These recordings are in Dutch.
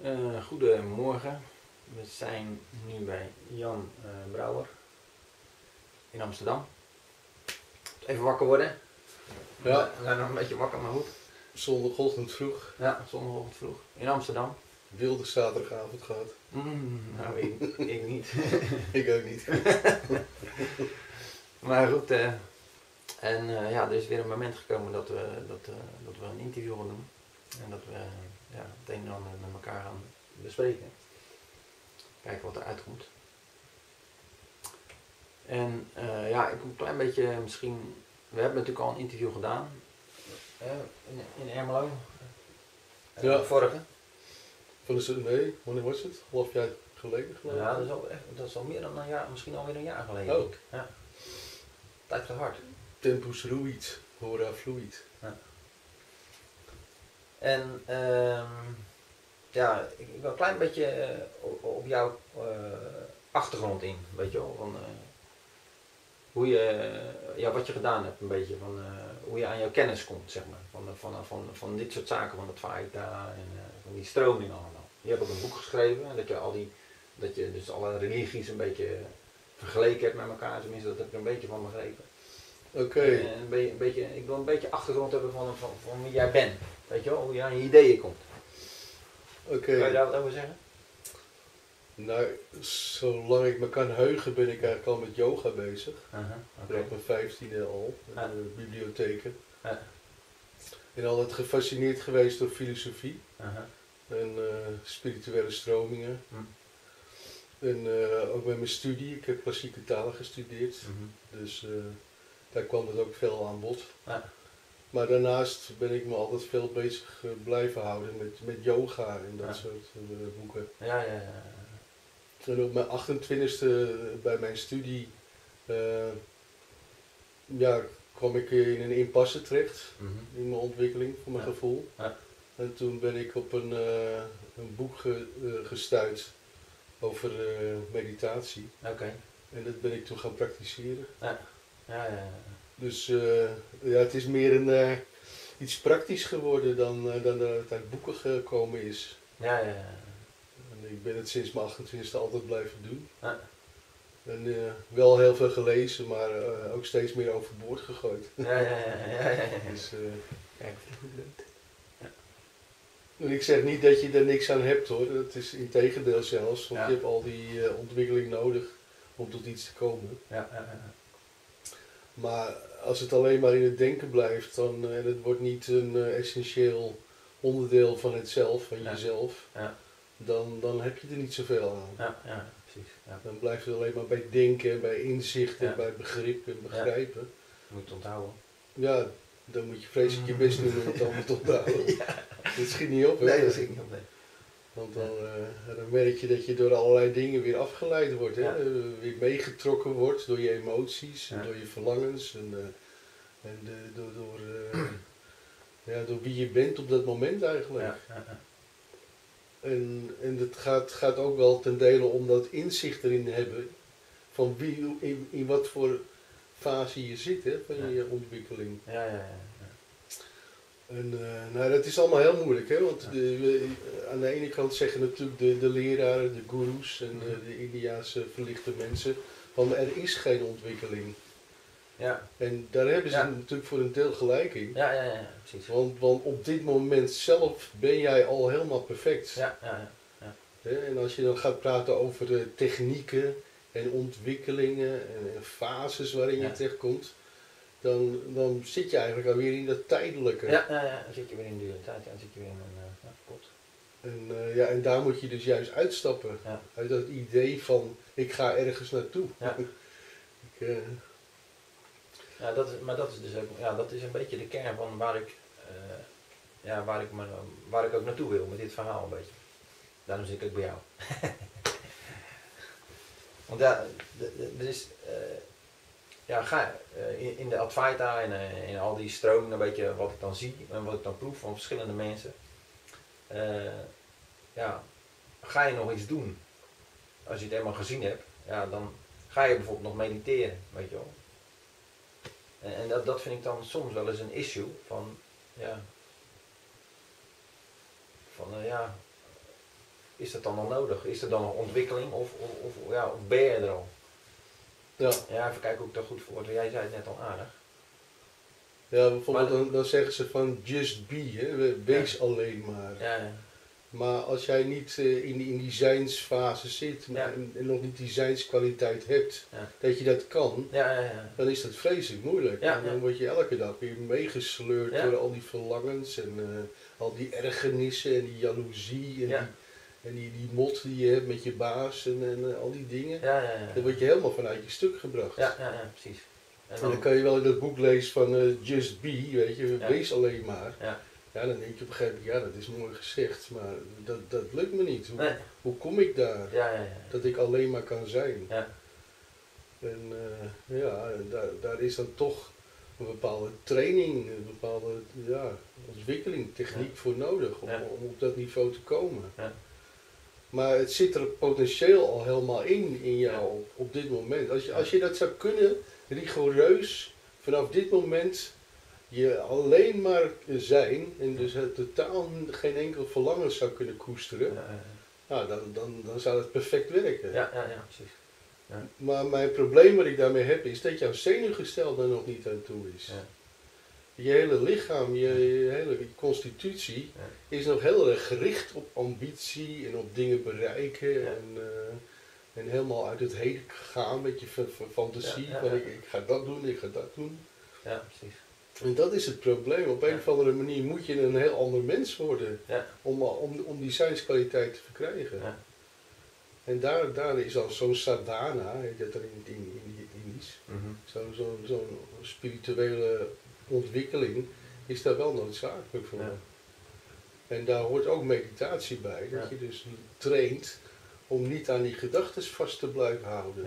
Goedemorgen. We zijn nu bij Jan Brouwer in Amsterdam. Even wakker worden. Ja. We zijn nog een beetje wakker, maar goed. Zondagochtend vroeg. Ja, zondagochtend vroeg in Amsterdam. Wilde zaterdagavond gehad. Nou, ik niet. Ik ook niet. Maar goed, ja, er is weer een moment gekomen dat we een interview gaan doen. En dat we het een en ander met elkaar gaan bespreken. Kijken wat eruit komt. En ja, ik moet een klein beetje misschien... We hebben natuurlijk al een interview gedaan. In Ermelo. Ja. Vorige. Nee, wanneer was het? Half jaar geleden geloof ik. Ja, dat is al meer dan een jaar, misschien alweer een jaar geleden. Oh. Ja. Tijd gaat hard. Tempus ruit, hora fluit. Ja. En ja, ik wil een klein beetje op jouw achtergrond in, weet je wel, van hoe je, wat je gedaan hebt, een beetje, van hoe je aan jouw kennis komt, zeg maar, van dit soort zaken, van het Vaita en van die stroming allemaal. Je hebt ook een boek geschreven, dat je dus alle religies een beetje vergeleken hebt met elkaar, tenminste dat heb ik een beetje van begrepen. Oké. Ik wil een beetje achtergrond hebben van wie jij bent. Weet je wel, hoe je aan je ideeën komt. Oké. Kan je daar wat over zeggen? Nou, zolang ik me kan heugen ben ik eigenlijk al met yoga bezig. Okay. Op mijn 15e al, in de bibliotheken. Ja. En altijd gefascineerd geweest door filosofie. En spirituele stromingen. En ook bij mijn studie, ik heb klassieke talen gestudeerd. Dus daar kwam het ook veel aan bod. Maar daarnaast ben ik me altijd veel bezig blijven houden met yoga en dat soort boeken. Ja. En op mijn 28e bij mijn studie kwam ik in een impasse terecht in mijn ontwikkeling, voor mijn gevoel. En toen ben ik op een boek gestuurd over meditatie. En dat ben ik toen gaan praktiseren. Dus het is meer iets praktisch geworden dan dat het uit boeken gekomen is. En ik ben het sinds mijn 28e altijd blijven doen. En wel heel veel gelezen, maar ook steeds meer overboord gegooid. Dus, kijk of het goed lukt. en ik zeg niet dat je er niks aan hebt hoor, dat is in tegendeel zelfs, want je hebt al die ontwikkeling nodig om tot iets te komen. Maar als het alleen maar in het denken blijft en het wordt niet een essentieel onderdeel van het zelf, van jezelf, dan heb je er niet zoveel aan. Precies. Dan blijft het alleen maar bij denken, bij inzichten, bij begrip en begrijpen. Je moet het onthouden. Ja, dan moet je vreselijk je best doen om het allemaal te onthouden. Dat schiet niet op hè? Nee, dat schiet niet op. Nee. Want dan merk je dat je door allerlei dingen weer afgeleid wordt, hè? Weer meegetrokken wordt door je emoties en door je verlangens en door wie je bent op dat moment eigenlijk. En het gaat ook wel ten dele om dat inzicht erin hebben van in wat voor fase je zit hè, van je ontwikkeling. En dat is allemaal heel moeilijk, hè? Want aan de ene kant zeggen natuurlijk de leraren, de goeroes en de Indiaanse verlichte mensen van er is geen ontwikkeling. En daar hebben ze natuurlijk voor een deel gelijk in. Precies. Want op dit moment zelf ben jij al helemaal perfect. En als je dan gaat praten over technieken en ontwikkelingen en fases waarin je terechtkomt, dan zit je eigenlijk alweer in dat tijdelijke. Dan zit je weer in dualiteit, dan zit je weer in een pot. En daar moet je dus juist uitstappen. Uit dat idee van ik ga ergens naartoe. Dat is dus ook, dat is een beetje de kern van waar ik ook naartoe wil met dit verhaal een beetje. Daarom zit ik ook bij jou. Want er is, in de Advaita en in al die stromingen, een beetje wat ik dan zie en wat ik dan proef van verschillende mensen, ga je nog iets doen. Als je het eenmaal gezien hebt, dan ga je bijvoorbeeld nog mediteren, weet je wel. En dat vind ik dan soms wel eens een issue van is dat dan nog nodig? Is er dan nog ontwikkeling of ben je er al? Ja. Ja, even kijken hoe ik dat goed voor. Jij zei het net al aardig. Ja, bijvoorbeeld dan zeggen ze van just be, hè? Wees alleen maar. Ja. Maar als jij niet in die zijnsfase zit en nog niet die zijnskwaliteit hebt, dat je dat kan, dan is dat vreselijk moeilijk. En dan word je elke dag weer meegesleurd door al die verlangens en al die ergernissen en die jaloezie en die mot die je hebt met je baas en al die dingen. Dan word je helemaal vanuit je stuk gebracht. Ja, precies. En dan kan je wel in dat boek lezen van just be, weet je, wees alleen maar. Ja, dan denk je op een gegeven moment, dat is mooi gezegd, maar dat lukt me niet. Hoe kom ik daar? Dat ik alleen maar kan zijn. En daar is dan toch een bepaalde training, een bepaalde ontwikkeling, techniek voor nodig om op dat niveau te komen. Maar het zit er potentieel al helemaal in jou op dit moment. Als je dat zou kunnen, rigoureus, vanaf dit moment je alleen maar zijn en dus het totaal geen enkel verlangen zou kunnen koesteren, dan zou het perfect werken. Ja, precies. Ja. Maar mijn probleem wat ik daarmee heb is dat jouw zenuwgestel daar nog niet aan toe is. Je hele lichaam, je hele constitutie is nog heel erg gericht op ambitie en op dingen bereiken en helemaal uit het heden gaan met je fantasie van ik ga dat doen, ik ga dat doen. Ja, precies. En dat is het probleem. Op een of andere manier moet je een heel ander mens worden om die zijnskwaliteit te verkrijgen. En daar is al zo'n sadhana, heet dat er in het Indisch, zo'n spirituele ontwikkeling is daar wel noodzakelijk voor. En daar hoort ook meditatie bij, dat je dus traint om niet aan die gedachten vast te blijven houden.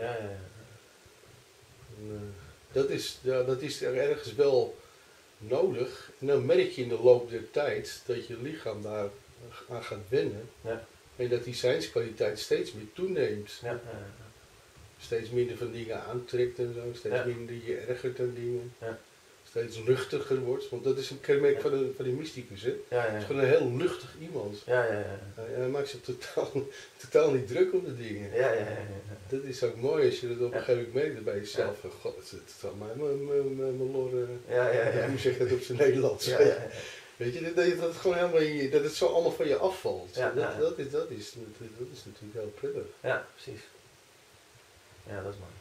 Dat is er ergens wel nodig. En dan merk je in de loop der tijd dat je lichaam daar aan gaat wennen. En dat die zijnskwaliteit steeds meer toeneemt. Steeds minder van dingen aantrekt en zo. Steeds minder je ergert aan dingen. Steeds luchtiger wordt. Want dat is een kenmerk van die mysticus. Hè? Het is gewoon een heel luchtig iemand. Hij maakt zich totaal niet druk om de dingen. Dat is ook mooi als je dat op een gegeven moment merkt bij jezelf. God, het is allemaal mijn loren. Hoe zeg je dat op zijn Nederlands? Weet je, dat het gewoon helemaal dat het zo allemaal van je afvalt. Dat is natuurlijk heel prettig. Ja, precies. Ja, dat is mooi.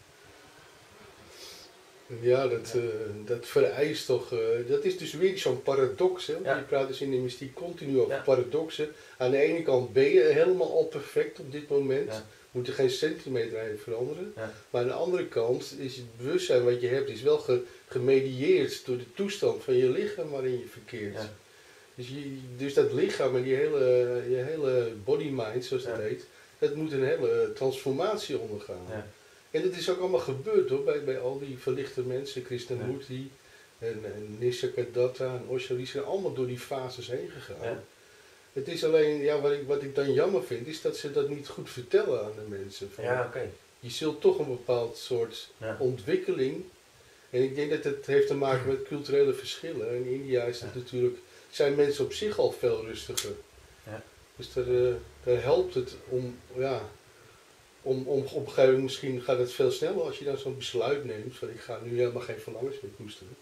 Ja, dat vereist toch, dat is dus weer zo'n paradox. Hè? Je praat dus in de mystiek continu over paradoxen. Aan de ene kant ben je helemaal al perfect op dit moment. Moet er geen centimeter aan je veranderen. Maar aan de andere kant is het bewustzijn wat je hebt is wel gemedieerd door de toestand van je lichaam waarin je verkeert. Dus dat lichaam en je hele body-mind, zoals dat heet, dat moet een hele transformatie ondergaan. En dat is ook allemaal gebeurd hoor, bij al die verlichte mensen, Krishnamurti en Nisargadatta en Osho, die zijn allemaal door die fases heen gegaan. Het is alleen, wat ik dan jammer vind, is dat ze dat niet goed vertellen aan de mensen. Je zult toch een bepaald soort ontwikkeling, en ik denk dat het heeft te maken met culturele verschillen. In India is het natuurlijk, zijn mensen op zich al veel rustiger. Dus daar helpt het om op een gegeven moment, misschien gaat het veel sneller als je dan zo'n besluit neemt van ik ga nu helemaal geen verlangens meer koesteren.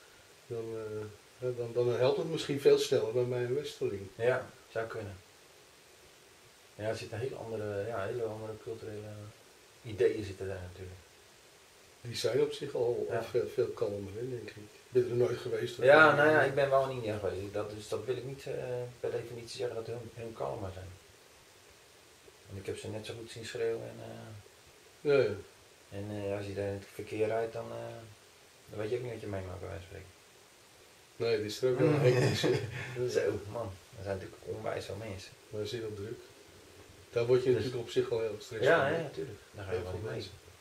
Dan helpt het misschien veel sneller dan bij een westerling. Ja, zou kunnen. Ja, er zitten hele andere culturele ideeën zitten daar natuurlijk. Die zijn op zich al veel kalmer, hè, denk ik. Ik ben er nooit geweest. Ik ben wel in India geweest. Dus dat wil ik niet per definitie zeggen dat hun kalmer zijn. Want ik heb ze net zo goed zien schreeuwen en als je daar in het verkeer rijdt, dan weet je ook niet wat je meemaakt bij wijze van spreken. Nee, het is er ook wel hectisch. Zo, man, er zijn natuurlijk onwijs veel mensen. Maar is heel druk. Daar word je natuurlijk op zich al heel gestrest van. Ja, natuurlijk. Daar ga je wel niet mee.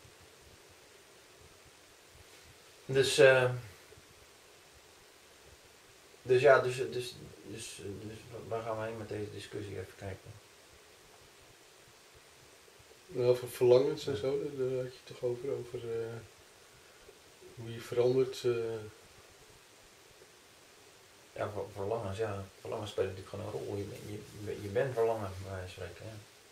Dus waar gaan we heen met deze discussie? Even kijken. Nou, over verlangens en zo, daar had je het toch over hoe je verandert. Ja, verlangens spelen natuurlijk gewoon een rol. Je bent verlangen, bij wijze van spreken.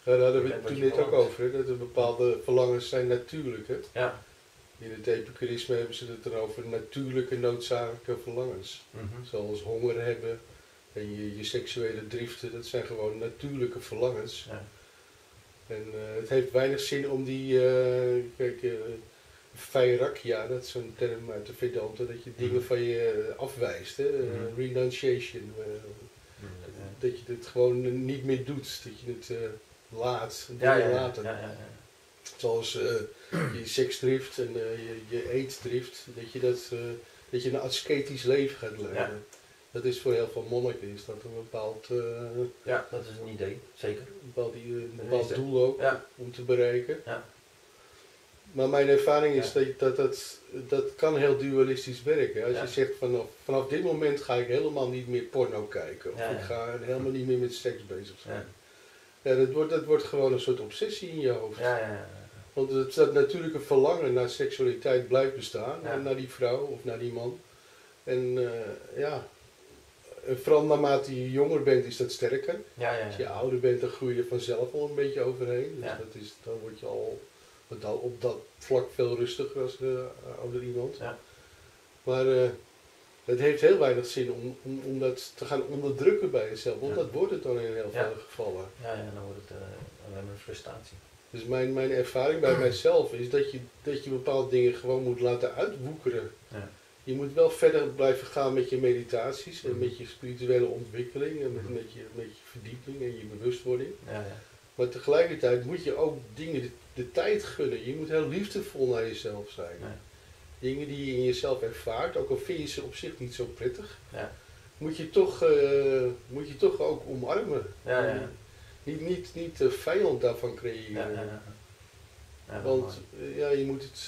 Ja, daar hadden we het toen net ook over, hè, dat er bepaalde verlangens zijn natuurlijk. Hè? Ja. In het epicurisme hebben ze het erover natuurlijke noodzakelijke verlangens. Zoals honger hebben en je seksuele driften, dat zijn gewoon natuurlijke verlangens. Ja. En het heeft weinig zin om die, vairagya, dat is zo'n term uit de Vedanta, dat je dingen van je afwijst. Hè? Renunciation. Dat je het gewoon niet meer doet, dat je het laat, laten. Ja. Zoals je seksdrift en je eetdrift, dat je een ascetisch leven gaat leiden. Ja. Dat is voor heel veel monniken is dat een bepaald... ja, dat is een idee, zeker. Een bepaald doel ook om te bereiken. Ja. Maar mijn ervaring is dat kan heel dualistisch werken. Als je zegt vanaf dit moment ga ik helemaal niet meer porno kijken. Of ik ga helemaal niet meer met seks bezig zijn. Ja, dat wordt gewoon een soort obsessie in je hoofd. Ja. Want dat natuurlijke verlangen naar seksualiteit blijft bestaan. En naar die vrouw of naar die man. En vooral naarmate je jonger bent is dat sterker. Als je ouder bent dan groei je vanzelf al een beetje overheen. Dus dan word je al op dat vlak veel rustiger als ouder iemand. Ja. Maar het heeft heel weinig zin om dat te gaan onderdrukken bij jezelf. Want dat wordt het dan in heel veel gevallen. Ja, dan wordt het alleen maar frustratie. Dus mijn ervaring bij mijzelf is dat je bepaalde dingen gewoon moet laten uitwoekeren. Ja. Je moet wel verder blijven gaan met je meditaties en met je spirituele ontwikkeling en met je verdieping en je bewustwording. Ja. Maar tegelijkertijd moet je ook dingen de tijd gunnen. Je moet heel liefdevol naar jezelf zijn. Ja. Dingen die je in jezelf ervaart, ook al vind je ze op zich niet zo prettig, moet je toch ook omarmen. Ja. Niet de vijand daarvan creëren. Want je moet het...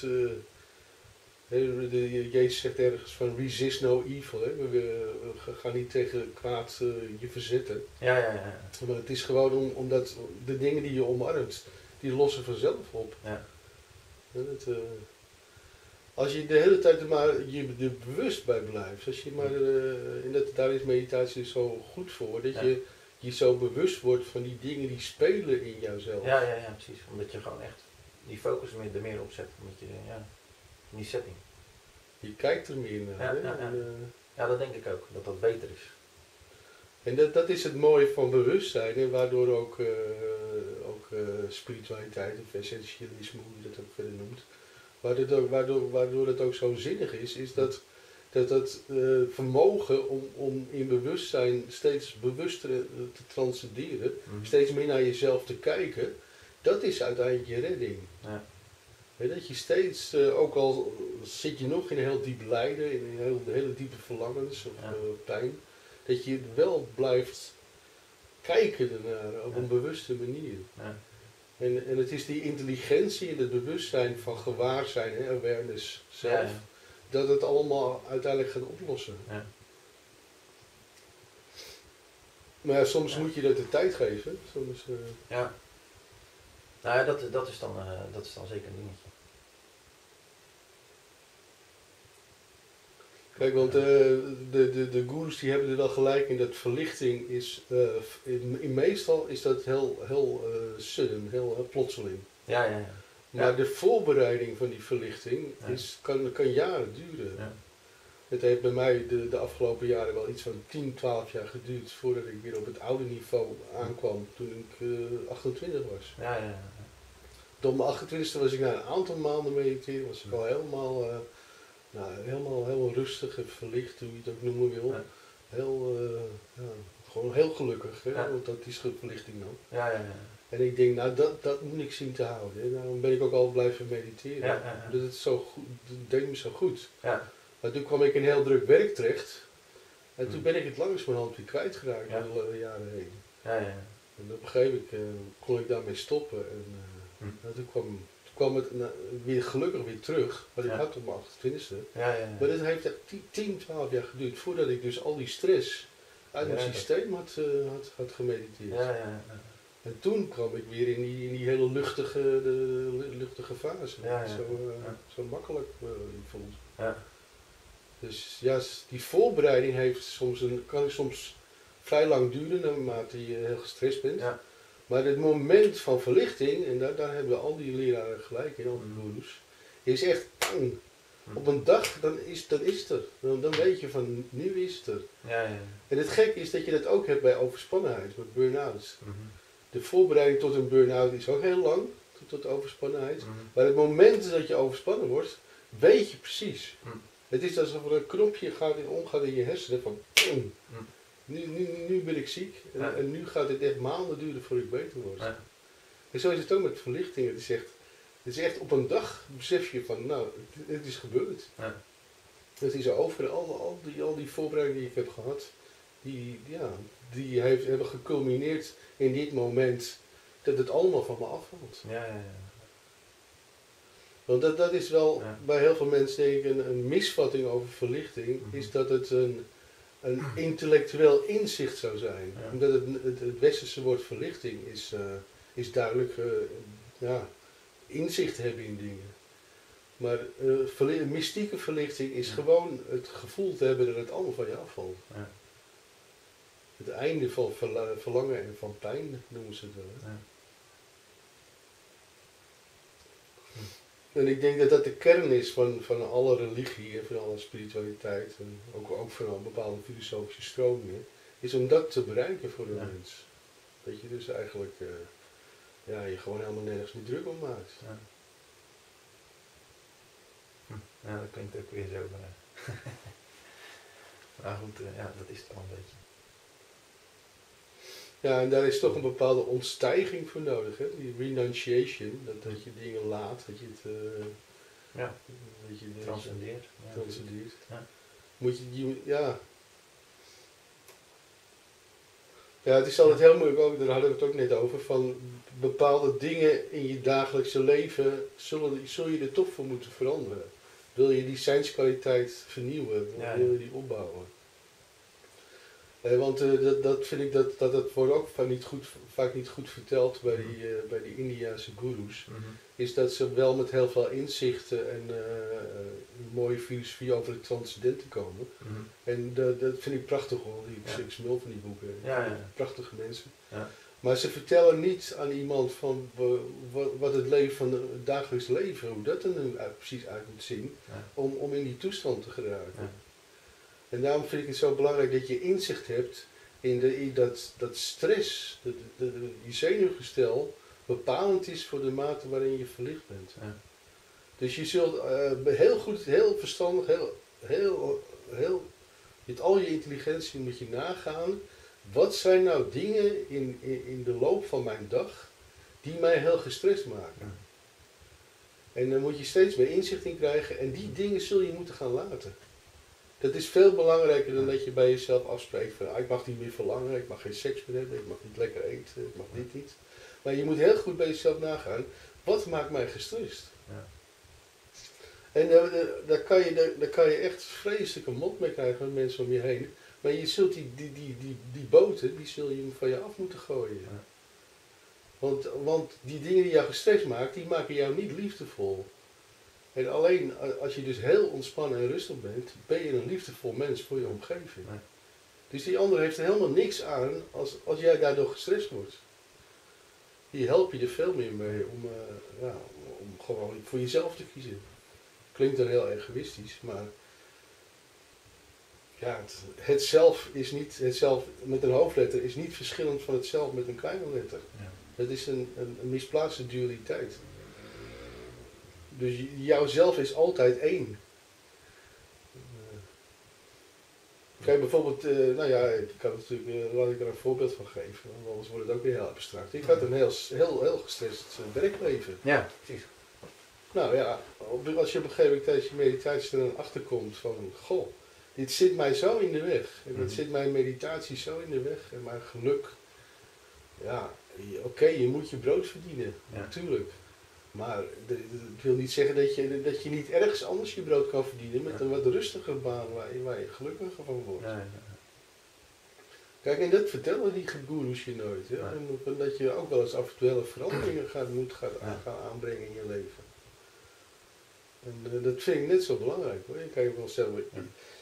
Jezus zegt ergens van resist no evil. Hè? We gaan niet tegen kwaad je verzetten. Ja. Maar het is gewoon omdat de dingen die je omarmt, die lossen vanzelf op. Ja. Als je de hele tijd maar je er bewust bij blijft, als je maar, daar is meditatie zo goed voor, dat je zo bewust wordt van die dingen die spelen in jouzelf. Ja, precies. Omdat je gewoon echt die focus er meer op zet. Omdat je, die setting. Je kijkt er meer naar. Ja, dat denk ik ook. Dat beter is. En dat is het mooie van bewustzijn. En waardoor ook spiritualiteit of essentialisme, hoe je dat ook verder noemt. Waardoor het ook zo zinnig is dat vermogen om in bewustzijn steeds bewuster te transcenderen, steeds meer naar jezelf te kijken, dat is uiteindelijk je redding. Ja. Dat je steeds, ook al zit je nog in een heel diep lijden, in een hele diepe verlangens of pijn, dat je wel blijft kijken ernaar op een bewuste manier. Ja. En het is die intelligentie en het bewustzijn van gewaarzijn, awareness zelf, dat het allemaal uiteindelijk gaat oplossen. Ja. Maar soms moet je dat de tijd geven. Soms, Ja. Nou ja, dat is dan zeker een dingetje. Kijk, want de gurus die hebben er wel gelijk in dat verlichting is, meestal is dat heel sudden, heel plotseling. Ja. Maar de voorbereiding van die verlichting kan jaren duren. Ja. Het heeft bij mij de afgelopen jaren wel iets van 10, 12 jaar geduurd voordat ik weer op het oude niveau aankwam toen ik 28 was. Ja. Op mijn 28e was ik na een aantal maanden mediteren, was ik al helemaal rustig en verlicht, hoe je het ook noemen wil. Ja. Gewoon heel gelukkig, hè? Want dat is verlichting dan. Ja. En ik denk, nou dat moet ik zien te houden. En daarom ben ik ook al blijven mediteren. Ja. Dat het zo goed, dat deed me zo goed. Ja. Maar toen kwam ik in heel druk werk terecht. En toen ben ik het langzamerhand weer kwijtgeraakt door de jaren heen. Ja. En op een gegeven moment kon ik daarmee stoppen. En toen kwam het weer gelukkig weer terug. Wat ik had op mijn 28e. Ja. Maar dat heeft echt 10, 12 jaar geduurd voordat ik dus al die stress uit mijn systeem had gemediteerd. Ja. En toen kwam ik weer in die hele luchtige fase. Zo makkelijk vond. Ja. Dus ja, die voorbereiding kan soms vrij lang duren naarmate je heel gestrest bent. Ja. Maar het moment van verlichting, en daar hebben al die leraren gelijk in, al die goeroes, is echt bang. Op een dag, dan is het er. Dan weet je van, nu is het er. Ja, ja. En het gekke is dat je dat ook hebt bij overspannenheid, bij burn-outs. De voorbereiding tot een burn-out is ook heel lang, tot overspannenheid. Maar het moment dat je overspannen wordt, weet je precies. Het is alsof er een knopje omgaat in je hersenen van, nu ben ik ziek en nu gaat het echt maanden duren voordat ik beter word. Ja. En zo is het ook met verlichting. Het is echt op een dag besef je van, nou, het is gebeurd. Ja. Het is over al die voorbereidingen die ik heb gehad, die hebben geculmineerd in dit moment dat het allemaal van me afvalt. Ja, ja, ja. Want dat is wel bij heel veel mensen denk ik een misvatting over verlichting, is dat het een intellectueel inzicht zou zijn. Ja. Omdat het westerse woord verlichting is duidelijk inzicht hebben in dingen. Maar mystieke verlichting is gewoon het gevoel te hebben dat het allemaal van je afvalt. Ja. Het einde van verlangen en van pijn noemen ze het wel. Ja. En ik denk dat dat de kern is van alle religie en van alle spiritualiteit en ook van al bepaalde filosofische stromingen, is om dat te bereiken voor de mens. Dat je dus eigenlijk je gewoon helemaal nergens meer druk om maakt. Ja. Ja, dat klinkt ook weer zo. Maar goed, dat is het al een beetje. Ja, en daar is toch een bepaalde ontstijging voor nodig, hè? Die renunciation, dat je dingen laat, dat je het transcendeert. Transcendeert. Ja. Ja, het is altijd heel moeilijk ook, daar hadden we het ook net over, van bepaalde dingen in je dagelijkse leven zul je er toch voor moeten veranderen. Wil je die zijnskwaliteit vernieuwen, wil je die opbouwen. Want dat vind ik dat wordt ook vaak niet goed verteld bij die Indiase goeroes. Is dat ze wel met heel veel inzichten en een mooie filosofie over het transcendente komen. En dat vind ik prachtig hoor, ik smul van die boeken. Prachtige mensen. Ja. Maar ze vertellen niet aan iemand van wat het leven van het dagelijks leven, hoe dat er nu precies uit moet zien, om in die toestand te geraken. Ja. En daarom vind ik het zo belangrijk dat je inzicht hebt in dat stress, die zenuwgestel, bepalend is voor de mate waarin je verlicht bent. Ja. Dus je zult heel goed, heel verstandig, met al je intelligentie moet je nagaan, wat zijn nou dingen in de loop van mijn dag die mij heel gestrest maken. Ja. En dan moet je steeds meer inzicht in krijgen en die dingen zul je moeten gaan laten. Dat is veel belangrijker dan dat je bij jezelf afspreekt van ik mag niet meer verlangen, ik mag geen seks meer hebben, ik mag niet lekker eten, ik mag dit niet. Maar je moet heel goed bij jezelf nagaan, wat maakt mij gestrest? Ja. En daar kan je echt vreselijke mot mee krijgen met mensen om je heen. Maar je zult die boten, die zul je van je af moeten gooien. Ja. Want die dingen die jou gestrest maken, die maken jou niet liefdevol. En alleen als je dus heel ontspannen en rustig bent, ben je een liefdevol mens voor je omgeving. Nee. Dus die ander heeft er helemaal niks aan als jij daardoor gestrest wordt. Die help je er veel meer mee om gewoon voor jezelf te kiezen. Klinkt dan heel egoïstisch, maar ja, het zelf is niet, het zelf met een hoofdletter is niet verschillend van het zelf met een kleine letter. Ja. Dat is een misplaatste dualiteit. Dus jouzelf is altijd één. Kijk bijvoorbeeld, ik kan natuurlijk, laat ik er een voorbeeld van geven, want anders wordt het ook weer heel abstract. Ik had een heel gestrest werkleven. Ja, precies. Nou ja, als je op een gegeven moment tijdens je meditatie er achter komt van, goh, dit zit mij zo in de weg. En dat zit mijn meditatie zo in de weg en mijn geluk. Ja, oké, je moet je brood verdienen, natuurlijk. Maar dat wil niet zeggen dat je niet ergens anders je brood kan verdienen met een wat rustiger baan waar je gelukkiger van wordt. Ja. Kijk, en dat vertellen die goeroes je nooit. Hè? Ja. En dat je ook wel eens actuele veranderingen moet gaan aanbrengen in je leven. En dat vind ik net zo belangrijk hoor. Je kan je wel zeggen,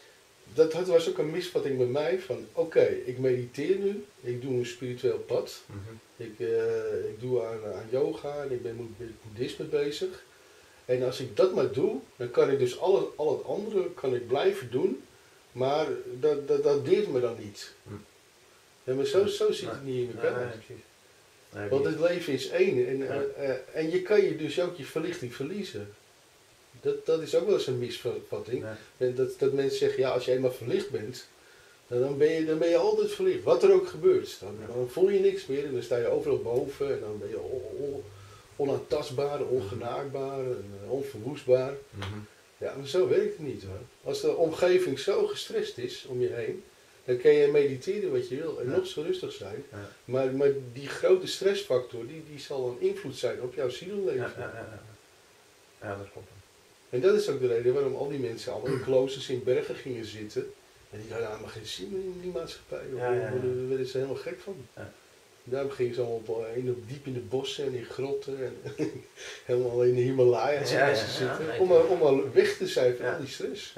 dat was ook een misvatting bij mij van oké, ik mediteer nu, ik doe een spiritueel pad, ik doe aan yoga en ik ben met boeddhisme bezig. En als ik dat maar doe, dan kan ik dus al het andere kan ik blijven doen, maar dat deert me dan niet. Ja, maar zo zit het niet in elkaar. Nee, want het leven is één en je kan je dus ook je verlichting verliezen. Dat is ook wel eens een misvatting. Ja. Dat mensen zeggen, ja, als je eenmaal verlicht bent, dan ben je altijd verlicht. Wat er ook gebeurt. Dan voel je niks meer en dan sta je overal boven en dan ben je onaantastbaar, ongenaakbaar, onverwoestbaar. Ja, maar zo werkt het niet hoor. Als de omgeving zo gestrest is om je heen, dan kan je mediteren wat je wil en nog zo rustig zijn. Ja. Maar die grote stressfactor, die zal een invloed zijn op jouw zielleven. Ja, dat klopt. En dat is ook de reden waarom al die mensen allemaal in kloosters in bergen gingen zitten. En die hadden helemaal geen zin meer in die maatschappij. Daar werden ze helemaal gek van. Ja. Daarom gingen ze allemaal diep in de bossen en in grotten en helemaal in de Himalaya's zitten. Om maar weg te zijn van al die stress.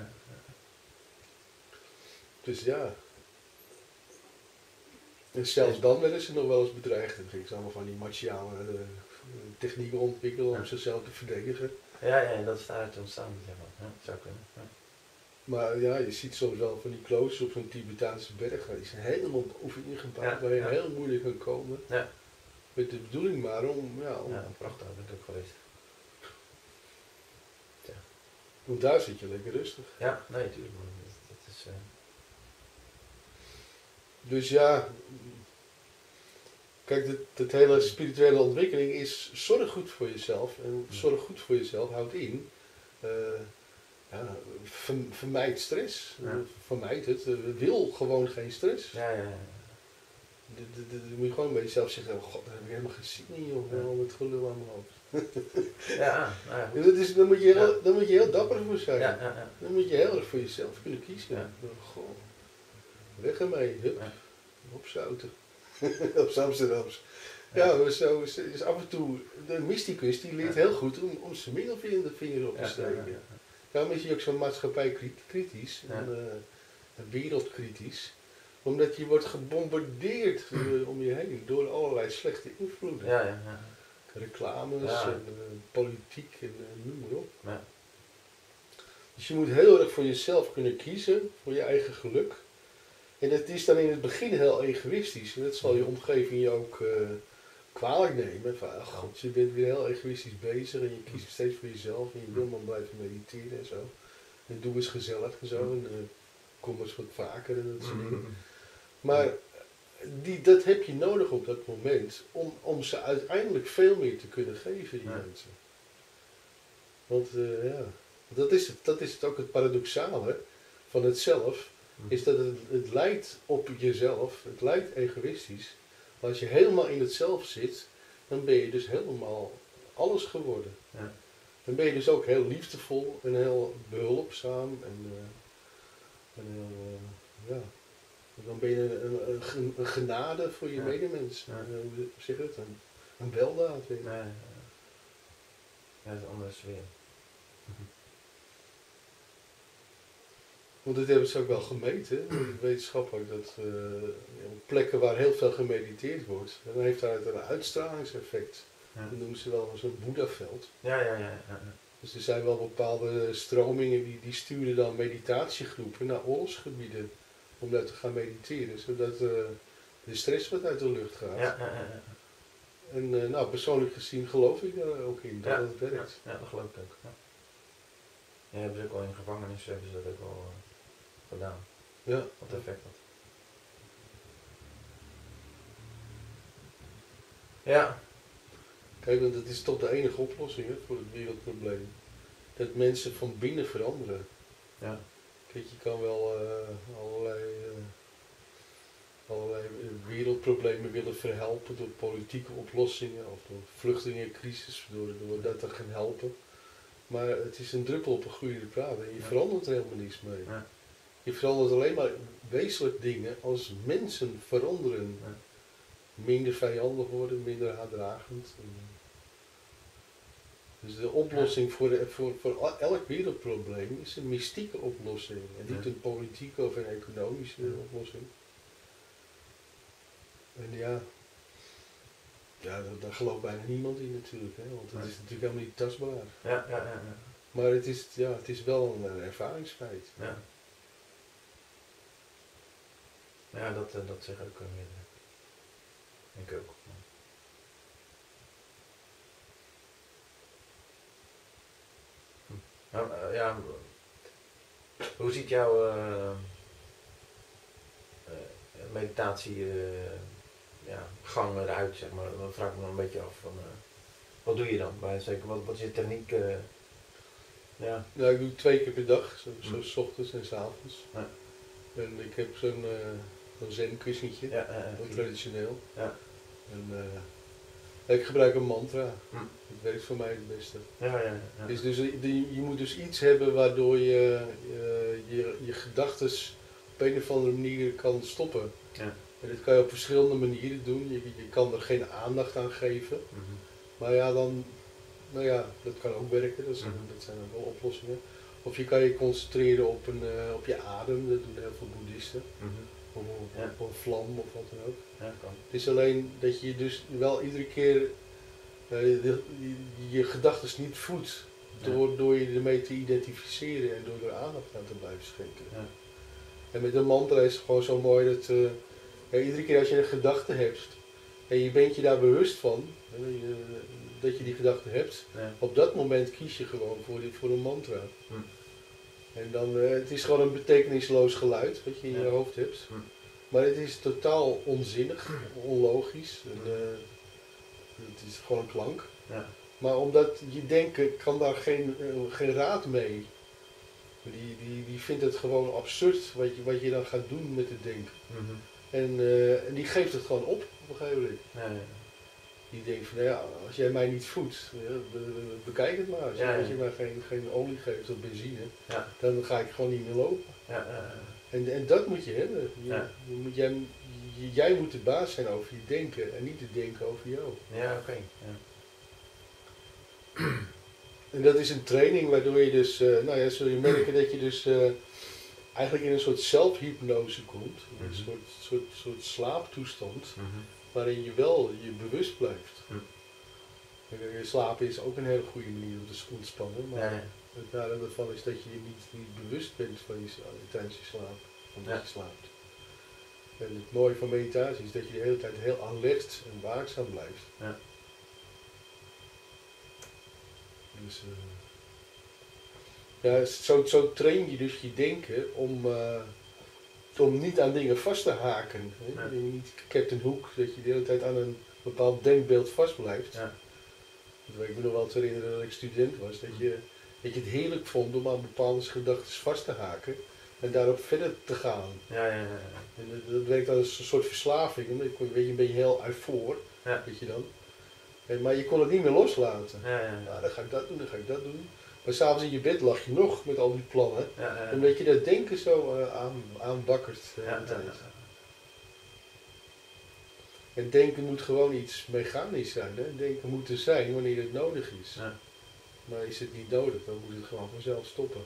Dus ja. En zelfs dan werden ze nog wel eens bedreigd. Dan gingen ze allemaal van die martiale technieken ontwikkelen om zichzelf te verdedigen. Ja, dat is daaruit ontstaan. Ja, zou kunnen. Ja. Maar ja, je ziet soms wel van die kloosters op zo'n Tibetaanse berg. Die zijn helemaal boven ingebouwd, waar je heel moeilijk kan komen. Ja. Met de bedoeling maar om... Ja, prachtig ben ik ook geweest. Ja. Want daar zit je lekker rustig. Ja, nee, natuurlijk. Dat is... Dus ja... Kijk, de hele spirituele ontwikkeling is zorg goed voor jezelf. En zorg goed voor jezelf houdt in... vermijd stress. Vermijd het. Wil gewoon geen stress. Dan moet je gewoon bij jezelf zeggen, oh god, daar heb ik helemaal geen zin in, joh. Al met gelul aan mijn hoofd. Dan moet je heel dapper voor zijn. Dan moet je heel erg voor jezelf kunnen kiezen. Goh, weg ermee. Hup. Opzouten. Op Amsterdams. Ja, maar zo is af en toe, de mysticus die leert heel goed om zijn middelvinger op te steken. Daarom is hij ook zo maatschappijkritisch en wereldkritisch. Omdat je wordt gebombardeerd om je heen door allerlei slechte invloeden. Reclames en politiek en noem maar op. Dus je moet heel erg voor jezelf kunnen kiezen, voor je eigen geluk. En het is dan in het begin heel egoïstisch. En dat zal je omgeving je ook kwalijk nemen. Van, god, je bent weer heel egoïstisch bezig en je kiest steeds voor jezelf. En je wil maar blijven mediteren en zo. En doe eens gezellig en zo. En kom eens wat vaker en dat soort dingen. Maar dat heb je nodig op dat moment om ze uiteindelijk veel meer te kunnen geven, die mensen. Want dat is het ook het paradoxale van het zelf. Is dat het lijkt op jezelf, het lijkt egoïstisch. Maar als je helemaal in het zelf zit, dan ben je dus helemaal alles geworden. Dan ben je dus ook heel liefdevol en heel behulpzaam en dan ben je een genade voor je medemens. Hoe zeg je het? Een weldaad. Ja, dat is anders weer. Want dat hebben ze ook wel gemeten, wetenschappelijk, dat op plekken waar heel veel gemediteerd wordt, dan heeft dat een uitstralingseffect. Dat noemen ze wel zo'n Boeddhaveld. Ja. Dus er zijn wel bepaalde stromingen die sturen dan meditatiegroepen naar oorlogsgebieden om daar te gaan mediteren, zodat de stress wat uit de lucht gaat. En persoonlijk gezien geloof ik daar ook in, dat het werkt. Ja, dat geloof ik ook. Ja, hebben ze ook al in gevangenis, hebben ze dat ook al gedaan. Wat effect had. Ja. Kijk, want dat is toch de enige oplossing voor het wereldprobleem. Dat mensen van binnen veranderen. Kijk, je kan wel allerlei wereldproblemen willen verhelpen door politieke oplossingen of door vluchtelingencrisis, door dat te gaan helpen. Maar het is een druppel op een gloeiende plaat en je verandert er helemaal niets mee. Je verandert alleen maar wezenlijk dingen als mensen veranderen. Minder vijandig worden, minder haatdragend. Dus de oplossing voor elk wereldprobleem is een mystieke oplossing. En niet een politieke of een economische oplossing. En daar gelooft bijna niemand in natuurlijk, hè, want het is natuurlijk helemaal niet tastbaar. Ja. Maar het is wel een ervaringsfeit. Ja. Ja, dat zeg ik ook weer. Ik ook. Ja, hoe ziet jouw meditatie gang eruit, zeg maar? Dan vraag ik me dan een beetje af van, wat doe je dan? Zeker, wat is je techniek? Ja. Nou, ik doe 2 keer per dag, zo 's ochtends en 's avonds. Ja. En ik heb zo'n zen-kussentje, heel traditioneel. Ja. En ik gebruik een mantra. Dat werkt voor mij het beste. Ja. Dus je moet dus iets hebben waardoor je gedachtes op een of andere manier kan stoppen. Ja. En dit kan je op verschillende manieren doen. Je kan er geen aandacht aan geven. Maar dat kan ook werken. Dat zijn ook wel oplossingen. Of je kan je concentreren op je adem. Dat doen heel veel boeddhisten. Of op een vlam of wat dan ook. Ja, kan. Het is alleen dat je dus wel iedere keer je gedachten niet voedt. Door je ermee te identificeren en door er aandacht aan te blijven schenken. Ja. En met een mantra is het gewoon zo mooi dat iedere keer als je een gedachte hebt en je bent je daar bewust van, dat je die gedachte hebt, op dat moment kies je gewoon voor een mantra. En dan, het is gewoon een betekenisloos geluid wat je in je hoofd hebt. Maar het is totaal onzinnig, onlogisch. En, het is gewoon een klank. Ja. Maar omdat je denken kan daar geen raad mee. Die vindt het gewoon absurd wat je dan gaat doen met het denken. En die geeft het gewoon op een gegeven moment. Die denkt van als jij mij niet voedt, bekijk het maar. Als je mij geen olie geeft of benzine, dan ga ik gewoon niet meer lopen. En dat moet je hebben. Jij moet de baas zijn over je denken en niet het denken over jou. Ja, oké. En dat is een training waardoor je dus, zul je merken dat je dus eigenlijk in een soort zelfhypnose komt. Een soort slaaptoestand waarin je wel je bewust blijft. Slapen is ook een hele goede manier om te ontspannen, maar het nadeel daarvan is dat je niet bewust bent van tijdens je slaap, omdat je slaapt. En het mooie van meditatie is dat je de hele tijd heel alert en waakzaam blijft. Dus zo train je dus je denken om niet aan dingen vast te haken. Hè? Niet Captain Hook, dat je de hele tijd aan een bepaald denkbeeld vastblijft. Ik ben nog wel te herinneren dat ik student was, dat je het heerlijk vond om aan bepaalde gedachten vast te haken en daarop verder te gaan. En dat werkt als een soort verslaving, omdat je ben je heel eufor, weet je dan. Maar je kon het niet meer loslaten. Nou, dan ga ik dat doen, dan ga ik dat doen. Maar s'avonds in je bed lag je nog met al die plannen, omdat je dat denken zo aanwakkert. En denken moet gewoon iets mechanisch zijn. Hè? Denken moet er zijn wanneer het nodig is. Maar is het niet nodig, dan moet het gewoon vanzelf stoppen.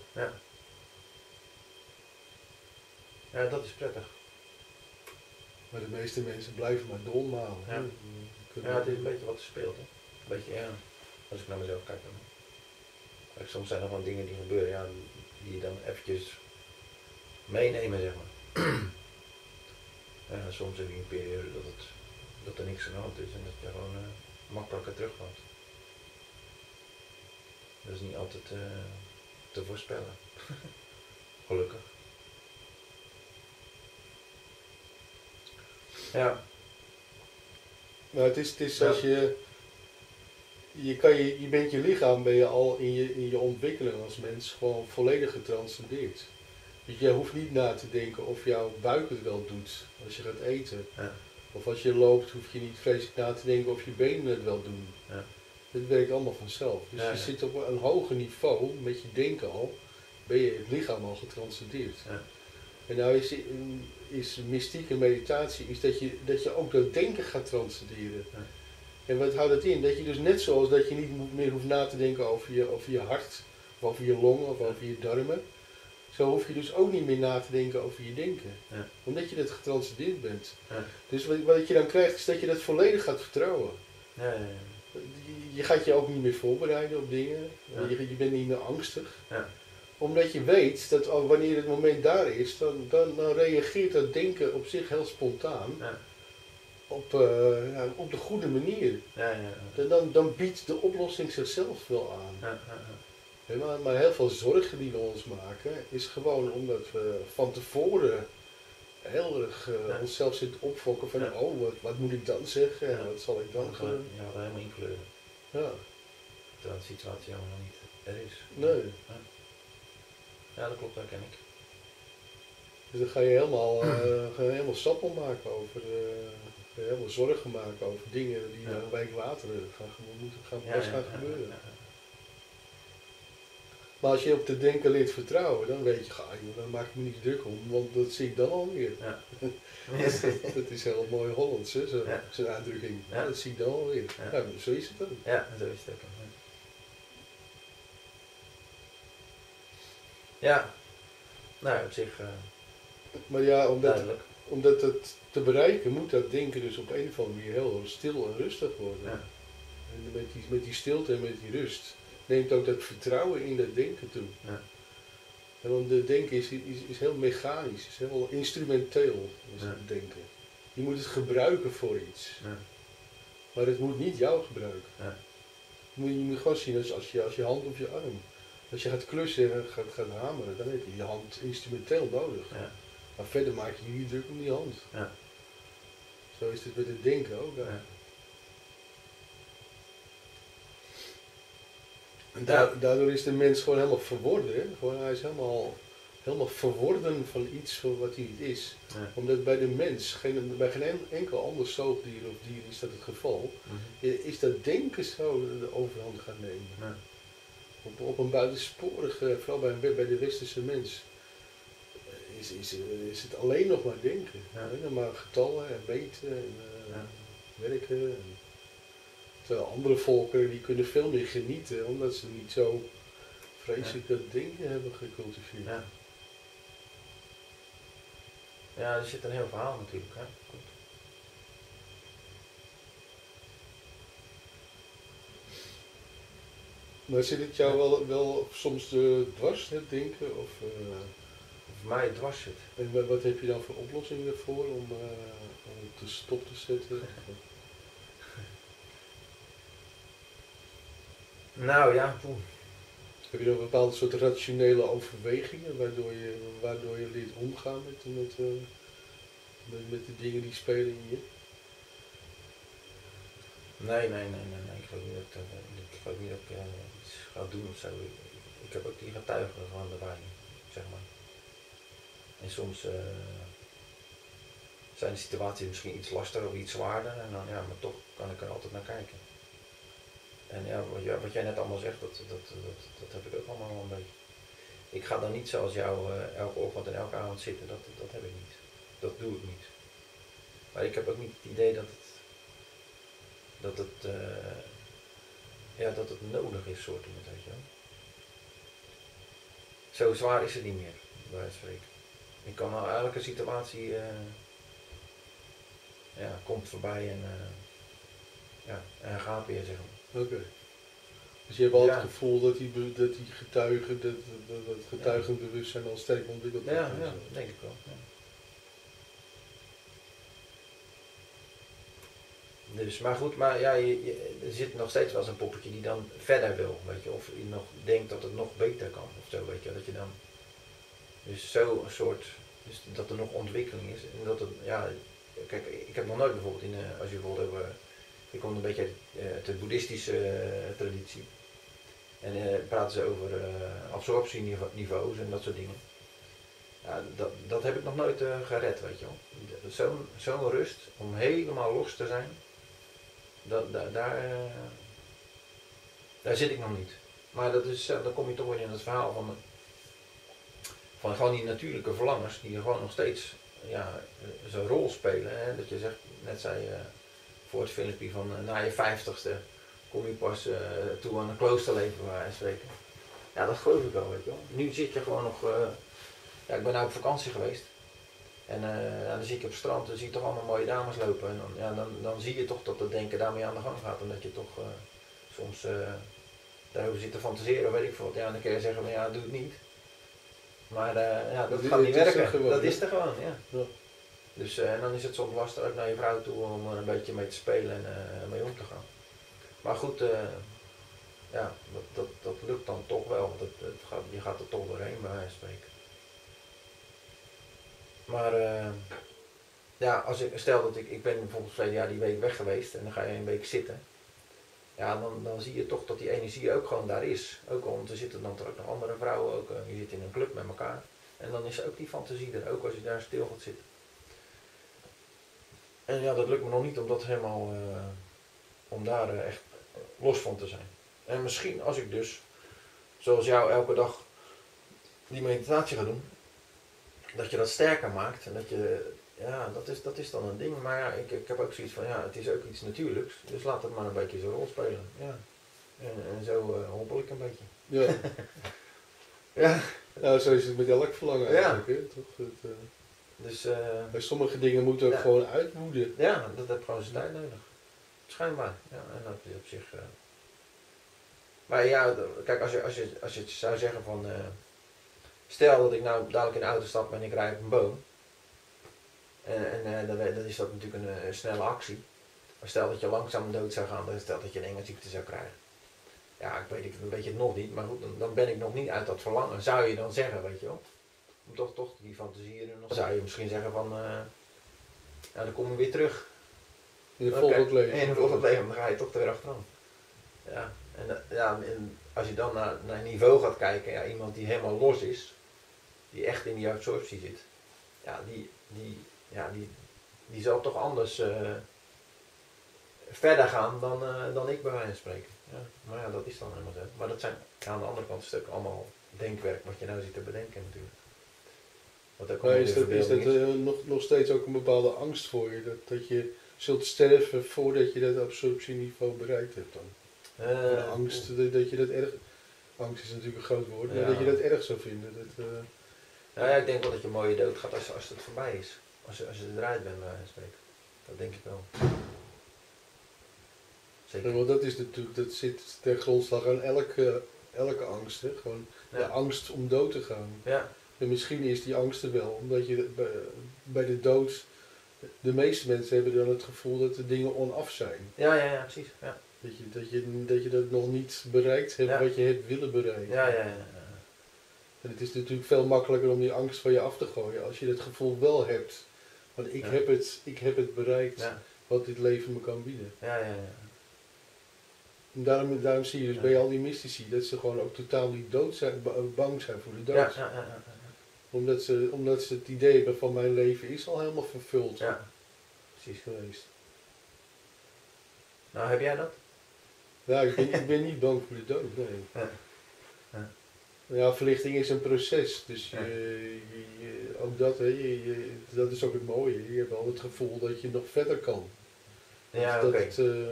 Ja, dat is prettig. Maar de meeste mensen blijven maar dolmalen. Ja, het is een beetje wat er speelt. Hè. Een beetje, als ik naar mezelf kijk. Soms zijn er gewoon dingen die gebeuren, die je dan eventjes meenemen, zeg maar. Soms heb je een periode dat er niks aan de hand is en dat je gewoon makkelijker terugkomt. Dat is niet altijd te voorspellen. Gelukkig. Ja. Nou, het is als je bent je lichaam, ben je al in je ontwikkeling als mens gewoon volledig getranscendeerd. Dus jij hoeft niet na te denken of jouw buik het wel doet als je gaat eten. Of als je loopt hoef je niet vreselijk na te denken of je benen het wel doen. Het werkt allemaal vanzelf. Dus je zit op een hoger niveau met je denken al, ben je het lichaam al getranscendeerd. En nou is mystieke meditatie is dat je ook dat denken gaat transcenderen. En wat houdt dat in? Dat je dus net zoals dat je niet meer hoeft na te denken over je hart, of over je longen, of over je darmen. Zo hoef je dus ook niet meer na te denken over je denken. Ja. Omdat je dat getranscendeerd bent. Ja. Dus wat je dan krijgt is dat je dat volledig gaat vertrouwen. Ja. Je gaat je ook niet meer voorbereiden op dingen. Ja. Je bent niet meer angstig. Ja. Omdat je weet dat wanneer het moment daar is, dan reageert dat denken op zich heel spontaan. Ja. Op de goede manier. Ja. Dan biedt de oplossing zichzelf wel aan. Ja. Maar heel veel zorgen die we ons maken, is gewoon omdat we van tevoren heel erg onszelf zitten opfokken van wat moet ik dan zeggen en wat zal ik dan gaan doen. Ja, dat helemaal inkleuren. Ja. Terwijl de situatie helemaal niet er is. Nee. Ja, dat klopt, dat ken ik. Dus dan ga je helemaal sappel maken over, ga je helemaal zorgen maken over dingen die een week later gaan gebeuren. Ja. Maar als je op te denken leert vertrouwen, dan weet je, dan maak ik me niet druk om, want dat zie ik dan alweer. Ja. Dat is heel mooi Hollands, hè, zo'n Ja. uitdrukking. Ja. Dat zie ik dan alweer. Ja. Ja, zo is het ook. Ja, zo is het ook. Ja, nou op zich Maar ja, duidelijk. omdat het te bereiken, moet dat denken dus op een of andere manier heel stil en rustig worden. Ja. En met die stilte en met die rust neemt ook dat vertrouwen in dat denken toe. Ja. Want het denken is heel mechanisch, is heel instrumenteel, is Ja. het denken. Je moet het gebruiken voor iets. Ja. Maar het moet niet jou gebruiken. Ja. Je moet gewoon zien als je hand op je arm. Als je gaat klussen en gaat hameren, dan heb je je hand instrumenteel nodig. Ja. Maar verder maak je niet druk om die hand. Ja. Zo is het met het denken ook. Ja. En daardoor is de mens gewoon helemaal verworden. Hè? Gewoon, hij is helemaal verworden van iets van wat hij niet is. Ja. Omdat bij de mens, bij geen enkel ander zoogdier of dier is dat het geval, is dat denken zo de overhand gaan nemen. Ja. Op een buitensporige, vooral bij de westerse mens, is het alleen nog maar denken. Ja. Alleen nog maar getallen en weten en werken. Terwijl andere volken die kunnen veel meer genieten, omdat ze niet zo vreselijk dat denken hebben gecultiveerd. Ja. Ja, er zit een heel verhaal natuurlijk. Hè? Goed. Maar zit het jou wel soms dwars, het denken? Of Voor mij dwars zit. en wat heb je dan voor oplossingen ervoor om het te stop te zetten? Nou ja, Heb je dan een bepaalde soort rationele overwegingen waardoor je leert omgaan met de dingen die spelen in je? Nee. Ik geloof niet dat ik iets ga doen of zo. Ik heb ook die getuigen gewoon erbij, zeg maar. En soms zijn de situaties misschien iets lastiger of iets zwaarder. En dan, ja, maar toch kan ik er altijd naar kijken. En ja, wat jij net allemaal zegt, dat heb ik ook allemaal wel een beetje. Ik ga dan niet zoals jou elke ochtend en elke avond zitten, dat heb ik niet. Dat doe ik niet. Maar ik heb ook niet het idee dat het nodig is, soort dingen, weet je wel. Zo zwaar is het niet meer, bij wijze van spreken. Ik kan al elke situatie komt voorbij en gaat weer, zeg maar. Oké. Dus je hebt altijd het gevoel dat die getuigen, dat getuigenbewustzijn al sterk ontwikkeld wordt. Ja, denk ik wel. Ja. Dus, maar goed, er zit nog steeds wel eens een poppetje die dan verder wil, weet je, of je nog denkt dat het nog beter kan, of zo, weet je, dat je dan, dus zo een soort, dus dat er nog ontwikkeling is, en dat het, kijk, ik heb nog nooit bijvoorbeeld als je bijvoorbeeld over, ik kom een beetje uit de boeddhistische traditie, en praten ze over absorptieniveaus en dat soort dingen. Ja, dat heb ik nog nooit gered, weet je wel. Zo'n rust om helemaal los te zijn, daar zit ik nog niet. Maar dan kom je toch weer in het verhaal van gewoon die natuurlijke verlangens die gewoon nog steeds zo'n rol spelen. Hè? Dat je zegt, net zei voor het filmpje van na je 50ste kom je pas toe aan een kloosterleven waar je spreken. Ja, dat geloof ik wel, weet je wel. Nu zit je gewoon nog, ja, ik ben nou op vakantie geweest. En ja, dan zie ik op het strand, dan zie je toch allemaal mooie dames lopen. En dan, ja, dan zie je toch dat het denken daarmee aan de gang gaat. En dat je toch soms daarover zit te fantaseren, weet ik veel. Ja, dan kun je zeggen van ja, doe het niet. Maar ja, dat gaat niet werken. Dat is er gewoon, ja. Ja. Dus en dan is het soms lastig ook naar je vrouw toe om er een beetje mee te spelen en mee om te gaan. Maar goed, ja, dat lukt dan toch wel. Je gaat er toch doorheen bij wijze van spreken. Maar ja, als stel dat ik ben bijvoorbeeld verleden jaar die week weg geweest en dan ga je een week zitten. Ja, dan zie je toch dat die energie ook gewoon daar is. Ook al, want er zitten dan ook nog andere vrouwen, ook, je zit in een club met elkaar. En dan is ook die fantasie er, ook als je daar stil gaat zitten. En ja, dat lukt me nog niet om dat helemaal, om daar echt los van te zijn. En misschien als ik dus, zoals jou elke dag, die meditatie ga doen, dat je dat sterker maakt en dat je, ja, dat is dan een ding. Maar ja, ik heb ook zoiets van, ja, het is ook iets natuurlijks, dus laat het maar een beetje zo'n rol spelen. Ja. En zo hobbel ik een beetje. Ja. Ja. Nou, zo is het met elk verlangen eigenlijk, ja. Hè? Toch? Dus, bij sommige dingen moeten ook gewoon uitmoeden. Ja, dat heb gewoon zijn tijd nodig. Schijnbaar. Ja, en dat is op zich. Maar ja, kijk, als je zou zeggen van. Stel dat ik nou dadelijk in de auto stap en ik rijd op een boom. En dan is dat natuurlijk een snelle actie. Maar stel dat je langzaam dood zou gaan, dan stel dat je een enge ziekte zou krijgen. Ja, ik weet het nog niet, maar goed, dan ben ik nog niet uit dat verlangen. Zou je dan zeggen, weet je wel? Om toch die fantasieën er nog. Dan zou je misschien zeggen van, ja, dan kom je weer terug. In het volgend leven. In het volgend leven, dan ga je toch weer achteraan. Ja, en als je dan naar een niveau gaat kijken, ja, iemand die helemaal los is, die echt in die absorptie zit, ja, die zal toch anders verder gaan dan ik bij wijze van spreken. Ja, maar ja, dat is dan helemaal zo. Maar dat zijn aan de andere kant een stuk allemaal denkwerk wat je nou zit te bedenken natuurlijk. Wat ook is dat nog steeds ook een bepaalde angst voor je? Dat je zult sterven voordat je dat absorptieniveau bereikt hebt dan? Angst, dat je dat erg... Angst is natuurlijk een groot woord, maar dat je dat erg zou vinden. Nou ja, ik denk wel dat je een mooie dood gaat als het voorbij is. Als je eruit bent bij wijze van spreken. Dat denk ik wel. Zeker. Ja, want dat is natuurlijk, dat zit ten grondslag aan elke angst. Hè? Gewoon de angst om dood te gaan. Ja. En misschien is die angst er wel, omdat je bij de dood, de meeste mensen hebben dan het gevoel dat de dingen onaf zijn. Ja, precies. Ja. Dat je dat nog niet bereikt hebt wat je hebt willen bereiken. Ja. En het is natuurlijk veel makkelijker om die angst van je af te gooien als je dat gevoel wel hebt. Want ik heb het bereikt wat dit leven me kan bieden. Ja. En daarom zie je dus bij al die mystici dat ze gewoon ook totaal niet bang zijn voor de dood. Ja. Omdat ze het idee hebben van mijn leven is al helemaal vervuld. Ja, precies geweest. Nou, heb jij dat? Ja, ik ben niet bang voor de dood, nee. Ja, verlichting is een proces, dus ook dat, dat is ook het mooie. Je hebt wel het gevoel dat je nog verder kan. Ja, dat oké.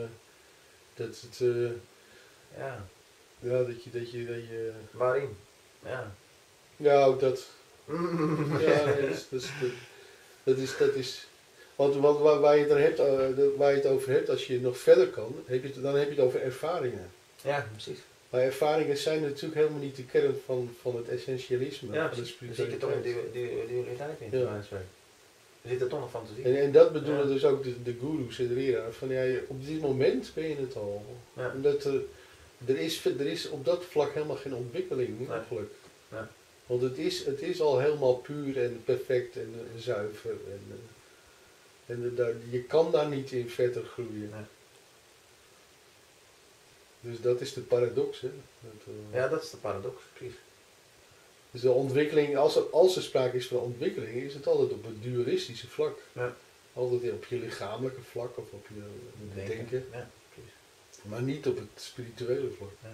Dat je... Waarin? Ja. Ja, ook dat. Ja, dat is... Want waar je het over hebt, als je nog verder kan, dan heb je het over ervaringen. Ja, precies. Maar ervaringen zijn natuurlijk helemaal niet de kern van het essentialisme. Ja, van de spiritualiteit. er zit er toch een dualiteit in. Ja. Er zit er toch een fantasie. En dat bedoelen dus ook de goeroes en de leraar. Van ja, op dit moment ben je het al. Ja. Omdat er is op dat vlak helemaal geen ontwikkeling mogelijk. Ja. Want het is al helemaal puur en perfect en zuiver. Je kan daar niet in verder groeien. Ja. Dus dat is de paradox, hè? Ja, dat is de paradox, precies. Dus de ontwikkeling, als er sprake is van ontwikkeling, is het altijd op het dualistische vlak. Ja. Altijd op je lichamelijke vlak of op je denken. Ja, precies. Maar niet op het spirituele vlak. Ja.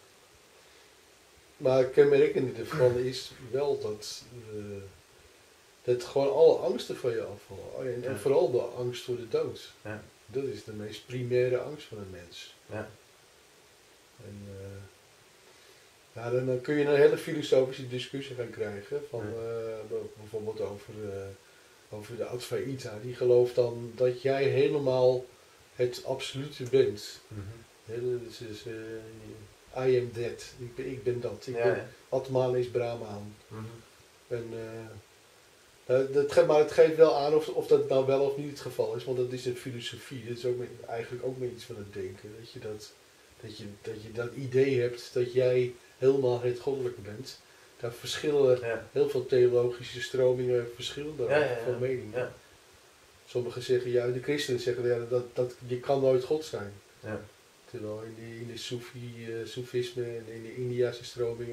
Maar het kenmerkende ervan is wel dat dat gewoon alle angsten van je afvallen. En vooral de angst voor de dood. Ja. Dat is de meest primaire angst van een mens. Ja. En, dan kun je een hele filosofische discussie gaan krijgen. Van, bijvoorbeeld over de Advaita. Die gelooft dan dat jij helemaal het absolute bent. Dus I am that. Ik ben dat. Atman is Brahman. En, het geeft wel aan of dat nou wel of niet het geval is, want dat is een filosofie. Dat is ook eigenlijk ook meer iets van het denken. Dat je dat idee hebt dat jij helemaal het goddelijke bent. Daar verschillen heel veel theologische stromingen verschillen van mening. Ja. Sommigen zeggen, de christenen zeggen dat je kan nooit God zijn. Ja. Terwijl in de Soefisme en in de Indiase stromingen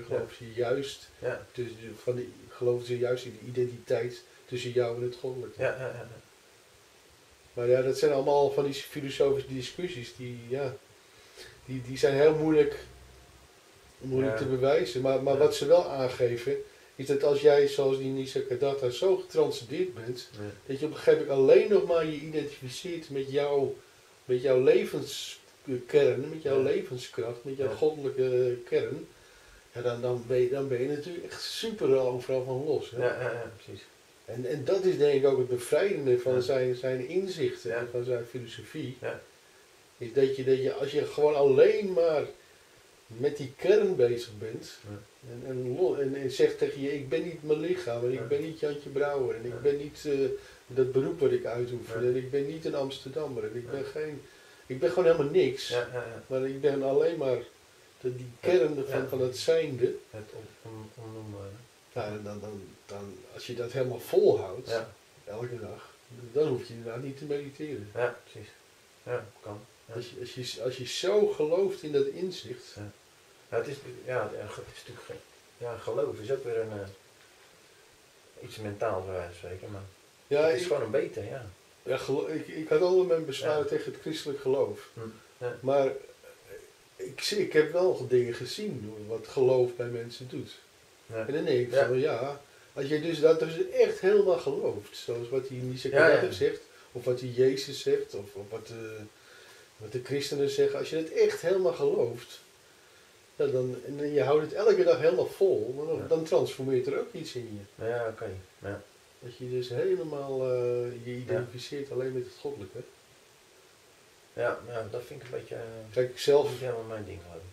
geloven ze juist in de identiteit tussen jou en het goddelijke. Ja. Maar dat zijn allemaal van die filosofische discussies die zijn heel moeilijk te bewijzen. Maar wat ze wel aangeven is dat als jij zoals die Nisargadatta zo getranscendeerd bent, dat je op een gegeven moment alleen nog maar je identificeert met jouw levenskern, met jouw levenskracht, met jouw goddelijke kern. Ja, dan ben je natuurlijk echt super overal van los. Hè? Ja, precies. En dat is denk ik ook het bevrijdende van zijn inzichten en van zijn filosofie. Ja. Is dat je als je gewoon alleen maar met die kern bezig bent en zegt tegen je, ik ben niet mijn lichaam en ik ben niet Jantje Brouwer en ik ben niet dat beroep wat ik uitoefen en ik ben niet een Amsterdammer en ik ben gewoon helemaal niks. Maar ik ben alleen maar die kern van het zijnde. Het omnoemen. Dan, als je dat helemaal volhoudt, elke dag, dan hoef je inderdaad niet te mediteren. Ja, precies. Ja, kan. Ja. Als je zo gelooft in dat inzicht. Het is natuurlijk geen. Geloof is ook weer iets mentaal bij wijze van spreken, maar het is gewoon een beter, ik had altijd mijn bezwaren tegen het christelijk geloof. Maar ik heb wel dingen gezien wat geloof bij mensen doet. En dan denk ik van als je dus dat dus echt helemaal gelooft, zoals wat die Nisargadatta zegt, of wat die Jezus zegt, of wat de christenen zeggen, als je het echt helemaal gelooft, en je houdt het elke dag helemaal vol, dan transformeert er ook iets in je. Ja, oké. Ja. Dat je dus helemaal je identificeert alleen met het goddelijke. Ja, dat vind ik een beetje. Kijk, zelf. Niet helemaal mijn ding geloof.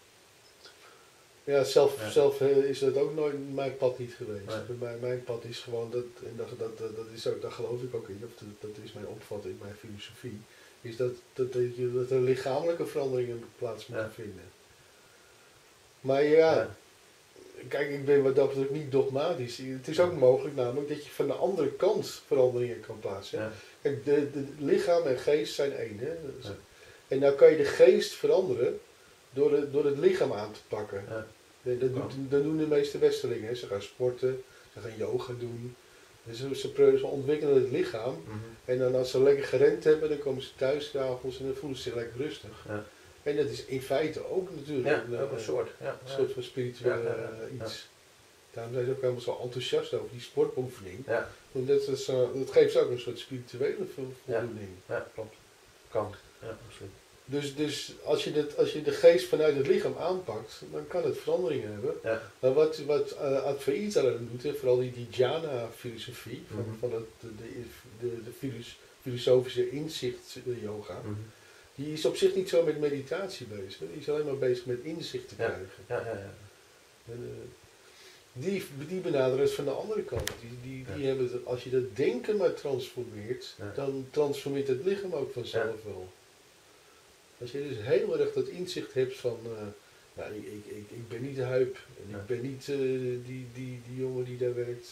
Ja, zelf is dat ook nooit mijn pad niet geweest. Nee. Mijn pad is gewoon dat geloof ik ook in, of dat is mijn opvatting, mijn filosofie, is dat er lichamelijke veranderingen plaats moeten vinden. Maar kijk, ik ben wat dat betreft niet dogmatisch. Het is ook mogelijk namelijk dat je van de andere kant veranderingen kan plaatsen. Ja. Kijk, de lichaam en geest zijn één. Hè? Dus, en nou kan je de geest veranderen door het lichaam aan te pakken. Ja. Dat doen de meeste Westerlingen. Hè? Ze gaan sporten, ze gaan yoga doen. Dus ze ontwikkelen het lichaam. En dan als ze lekker gerend hebben, dan komen ze thuis 's avonds en dan voelen ze zich lekker rustig. Ja. En dat is in feite ook natuurlijk een soort van spiritueel iets. Daarom zijn ze ook helemaal zo enthousiast over die sportoefening. Ja. Dat geeft ze ook een soort spirituele voldoening. Ja, klopt. Kan. Ja, absoluut. Dus als je de geest vanuit het lichaam aanpakt, dan kan het veranderingen hebben. Ja. Maar wat Advaita dan doet, vooral die jhana-filosofie, van de filosofische inzicht yoga, die is op zich niet zo met meditatie bezig. Die is alleen maar bezig met inzicht te krijgen. En, die benaderen het van de andere kant. Die hebben als je dat denken maar transformeert, dan transformeert het lichaam ook vanzelf wel. Als je dus heel erg dat inzicht hebt van, ik ben niet de Huip, en ik ben niet die jongen die daar werkt,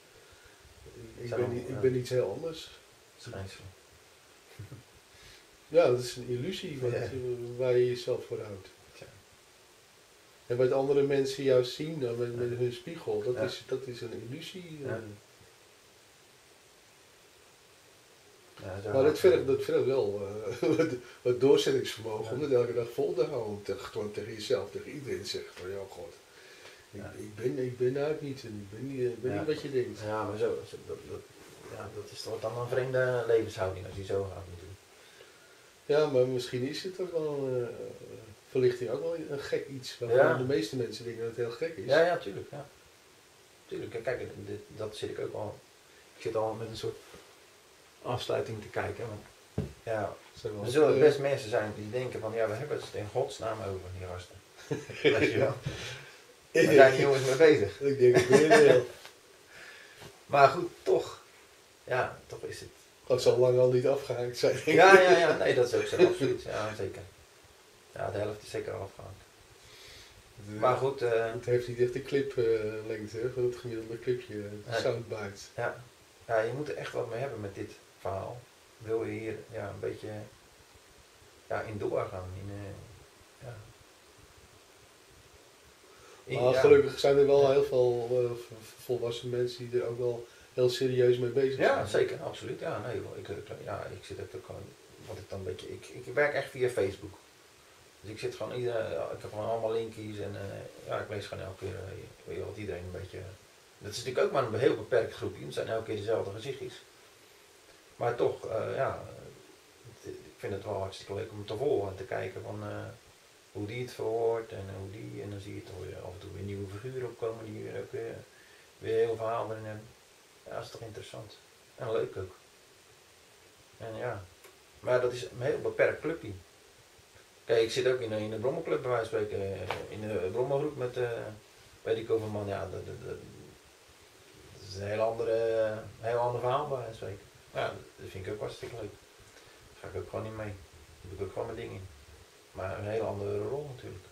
ik ben iets heel anders. Schijnsel. Ja, dat is een illusie waar je jezelf voor houdt. Ja. En wat andere mensen jou zien dan met hun spiegel, dat is een illusie. Ja. Maar dat vergt wel wat doorzettingsvermogen om het elke dag vol te houden. Gewoon tegen jezelf, tegen iedereen te zeggen van, ja god, Ik ben daar niet en ik ben niet wat je denkt. Ja, maar dat is toch dan een vreemde levenshouding als die zo gaat natuurlijk. Ja, maar misschien is het ook wel, verlichting ook wel een gek iets. Waarvan de meeste mensen denken dat het heel gek is. Ja, tuurlijk. Ja. Tuurlijk. Kijk, dat zit ik ook al. Ik zit al met een soort afsluiting te kijken. Want, ja, er zullen best mensen zijn die denken van, ja, we hebben het in godsnaam over, die gasten. Weet je wel. Daar zijn die jongens mee bezig. Ik denk het weer. Maar goed, toch. Ja, toch is het. Dat zal lang al niet afgehaakt zijn. Ja, nee, dat is ook zo, absoluut. Ja, zeker. Ja, de helft is zeker al afgehaakt. Maar goed. Het heeft niet echt de cliplengte van het gemiddelde clipje, soundbite. Ja, je moet er echt wat mee hebben met dit verhaal. Wil je hier een beetje in doorgaan. Maar gelukkig zijn er wel heel veel volwassen mensen die er ook wel heel serieus mee bezig zijn. Ja, zeker, absoluut. Ja, nee, ik zit ook gewoon, wat ik dan een beetje, ik werk echt via Facebook. Dus ik zit gewoon, ik heb gewoon allemaal linkjes en ik lees gewoon elke keer wat iedereen een beetje. Dat is natuurlijk ook maar een heel beperkt groepje, het zijn elke keer dezelfde gezichtjes. Maar toch, ik vind het wel hartstikke leuk om te volgen en te kijken van hoe die het verwoordt en en dan zie je toch weer af en toe weer nieuwe figuren opkomen die weer ook weer heel verhaal erin hebben. Ja, dat is toch interessant. En leuk ook. En ja, maar dat is een heel beperkt clubje. Kijk, ik zit ook in de Brommelclub bij wijze van spreken, in de Brommelgroep met weet ik over man, ja, dat is een heel ander verhaal bij wijze van spreken. Ja, dat vind ik ook hartstikke leuk. Daar ga ik ook gewoon niet mee. Daar doe ik ook gewoon mijn ding in. Maar een hele andere rol natuurlijk.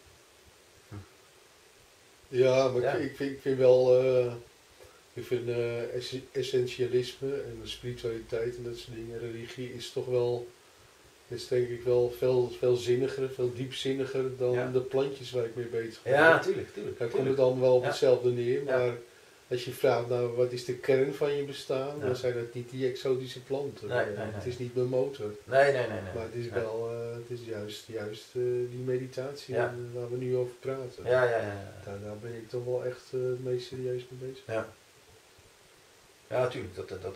Ja, maar ik vind wel, ik vind essentialisme en spiritualiteit en dat soort dingen, religie is toch wel, is denk ik wel veel zinniger, veel diepzinniger dan de plantjes waar ik mee bezig ben. Ja, tuurlijk. Daar komt het dan wel op hetzelfde neer, maar als je vraagt nou wat is de kern van je bestaan, dan zijn dat niet die exotische planten. Nee. Het is niet mijn motor. Nee. Maar het is wel, het is juist die meditatie waar we nu over praten. Ja. Daar ben ik toch wel echt het meest serieus mee bezig. Ja, natuurlijk,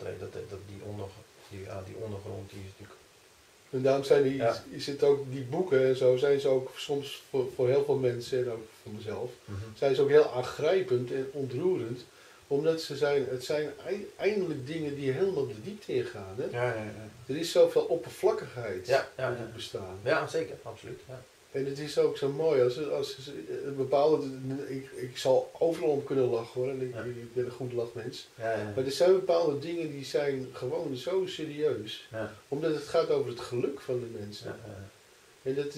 die ondergrond die is natuurlijk. En daarom is het ook, die boeken en zo, zijn ze ook soms voor heel veel mensen, en ook voor mezelf, zijn ze ook heel aangrijpend en ontroerend. Omdat het zijn eindelijk dingen die helemaal de diepte ingaan. Hè? Ja. Er is zoveel oppervlakkigheid in het bestaan. Ja, zeker, absoluut. Ja. En het is ook zo mooi als een bepaalde. Ik zal overal om kunnen lachen hoor, en ik ben een goed lachmens. Ja. Maar er zijn bepaalde dingen die zijn gewoon zo serieus. Ja. Omdat het gaat over het geluk van de mensen. Ja. En dat,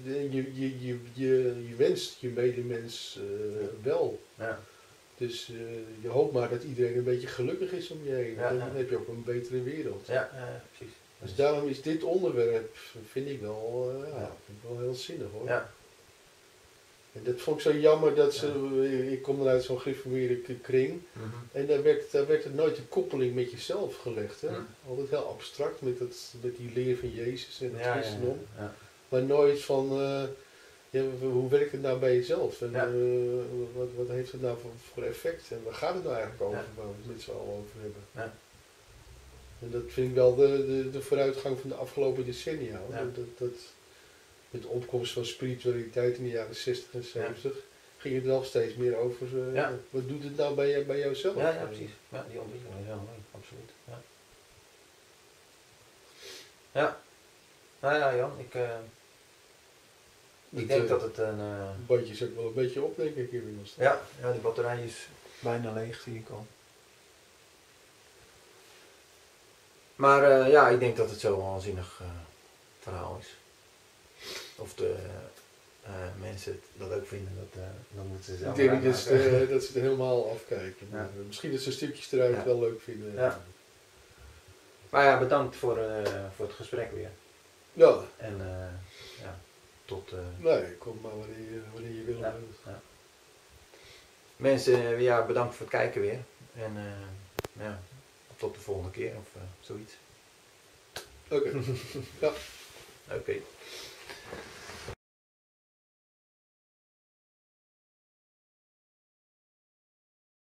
je wenst je medemens wel. Ja. Dus je hoopt maar dat iedereen een beetje gelukkig is om je heen. Dan heb je ook een betere wereld. Ja, precies. Dus daarom is dit onderwerp, vind ik wel heel zinnig hoor. Ja. En dat vond ik zo jammer dat ik kom dan uit zo'n gereformeerde kring. En daar werd er nooit een koppeling met jezelf gelegd. Hè? Altijd heel abstract met die leer van Jezus en het christendom. Ja. Maar nooit van, hoe werkt het nou bij jezelf? En wat heeft het nou voor effect? En waar gaat het nou eigenlijk over, waar we het met z'n allen over hebben? Ja. En dat vind ik wel de vooruitgang van de afgelopen decennia. Dat met de opkomst van spiritualiteit in de jaren 60 en 70 ging het wel steeds meer over, wat doet het nou bij jouzelf? Ja, precies. Ja, die ontwikkeling is heel mooi, absoluut. Ja. Ja. Nou ja, Jan, ik denk dat het een. Het bandje is ook wel een beetje op, denk ik, inmiddels. Ja, de batterij is bijna leeg, zie ik al. Maar ik denk dat het zo wel een zinnig verhaal is. Of de mensen dat ook vinden, dan moeten ze zelf. Ik denk dat ze het helemaal afkijken. Ja. Misschien dat ze stukjes eruit wel leuk vinden. Ja. Maar ja, bedankt voor het gesprek weer. Ja. En tot... nee, kom maar wanneer je wil. Ja. Mensen, bedankt voor het kijken weer. En tot de volgende keer of zoiets. Oké. Ja. Oké.